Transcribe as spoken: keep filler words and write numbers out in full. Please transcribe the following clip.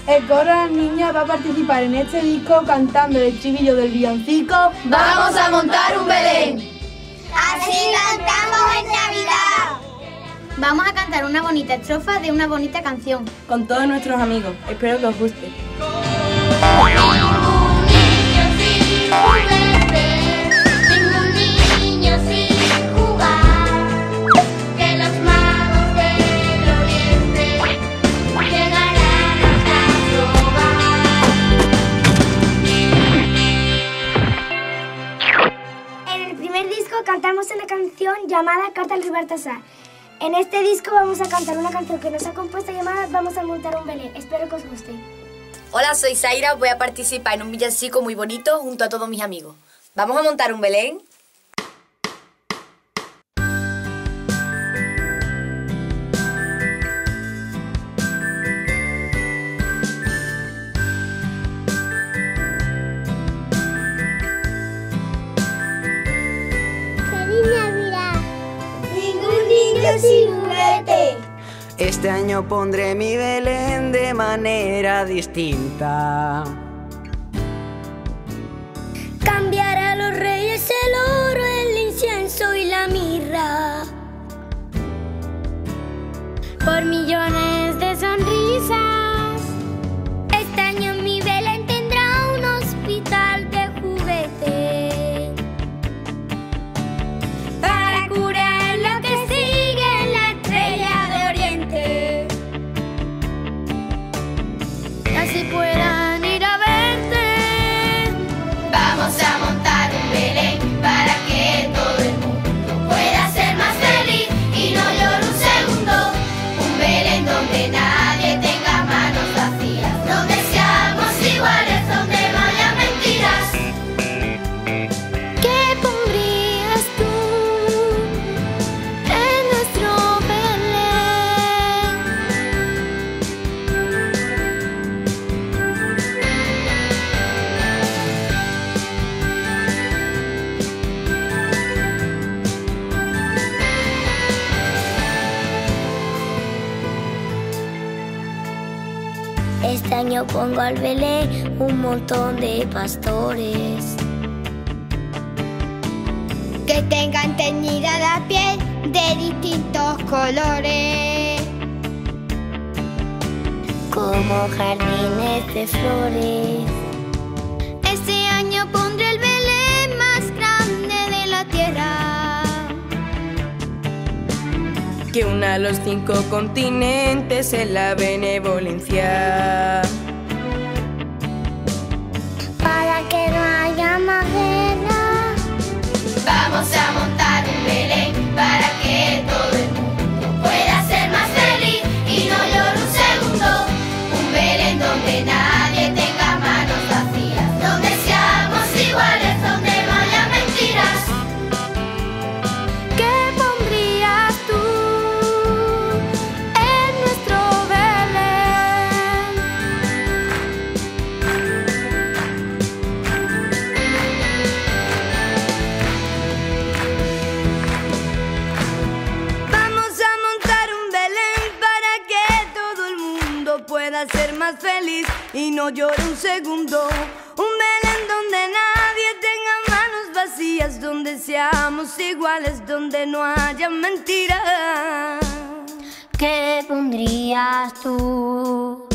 El coro de las niñas va a participar en este disco cantando el estribillo del villancico ¡Vamos a montar un Belén! Así cantamos en Navidad. Vamos a cantar una bonita estrofa de una bonita canción. con todos nuestros amigos. Espero que os guste. Cantamos una canción llamada Carta al Rey Baltasar. En este disco vamos a cantar una canción que nos ha compuesto llamada Vamos a montar un Belén. Espero que os guste. Hola, soy Zaira, voy a participar en un villancico muy bonito junto a todos mis amigos. ¿Vamos a montar un Belén? Sin juguete. Este año pondré mi Belén de manera distinta. Cambiar a los reyes el oro, el incienso y la mirra. Por millones de sonrisas. Este año mi Belén tendrá un hospital de juguete. Para curar lo que sigue en la estrella de Oriente. Y así puedan ir a verte. Vamos a montar un Belén para que todo el mundo pueda ser más feliz y no llore un segundo. Un Belén donde nadie tenga manos vacías, donde seamos iguales, donde no haya mentiras. ¿Qué pondrías tú en nuestro Belén? Este año pongo al Belén un montón de pastores que tengan teñida la piel de distintos colores, como jardines de flores. Este año pondré el Belén más grande de la tierra, Que una a los cinco continentes en la benevolencia. para que no haya más guerra. Vamos a montar un Belén para que todo el mundo pueda ser más feliz y no llore un segundo. Un Belén donde nadie tenga manos vacías, donde seamos iguales, donde no haya mentiras. ¿Qué pondrías tú en nuestro Belén? Vamos a montar un Belén para que todo el mundo pueda ser más feliz y no llore un segundo. Un Belén donde nadie tenga manos vacías, donde seamos iguales, donde no haya mentiras. ¿Qué pondrías tú